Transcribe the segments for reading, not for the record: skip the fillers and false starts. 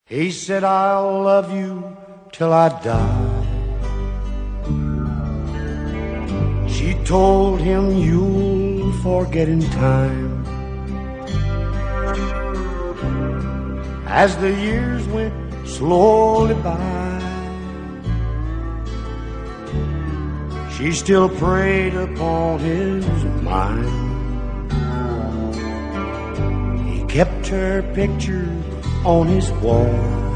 He said, I'll love you till I die. She told him, you'll forget in time. As the years went slowly by, she still preyed upon his mind. He kept her picture on his wall,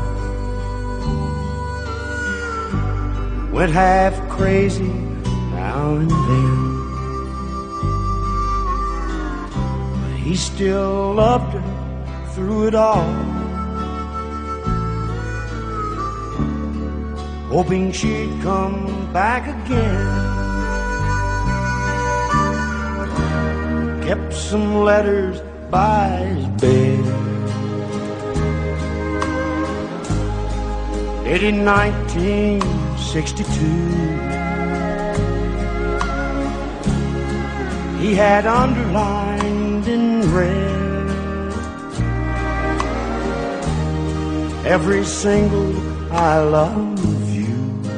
went half crazy now and then, but he still loved her through it all, hoping she'd come back again. Kept some letters by his bed, dated in 1962. He had underlined in red every single I love you.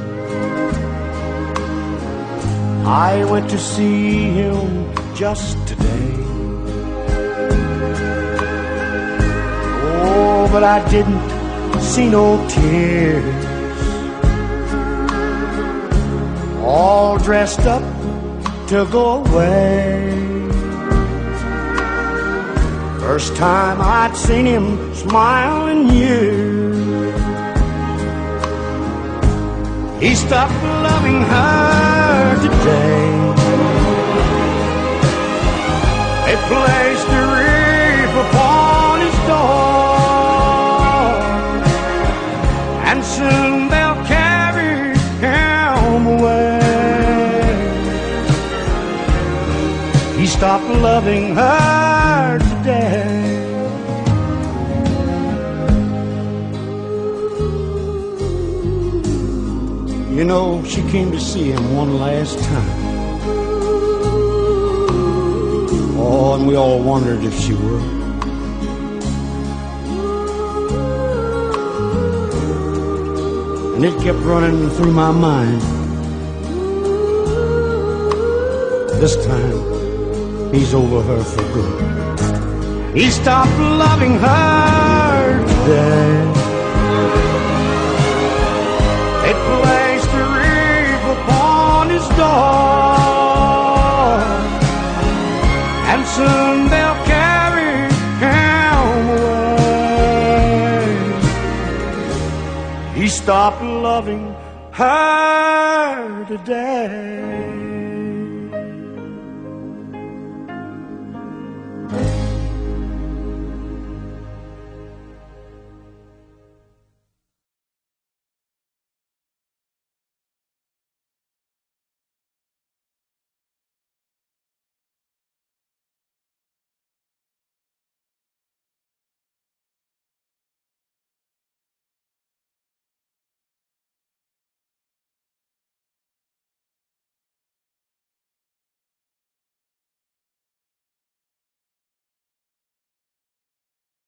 I went to see him just today. Oh, but I didn't see no tears. All dressed up to go away. First time I'd seen him smile in years. He stopped loving her today. They placed a wreath upon his door, and soon they'll carry him away. He stopped loving her today. You know, she came to see him one last time. Oh, and we all wondered if she would. And it kept running through my mind. This time, he's over her for good. He stopped loving her today. They placed a wreath upon his door, and soon they'll carry him away. He stopped loving her today.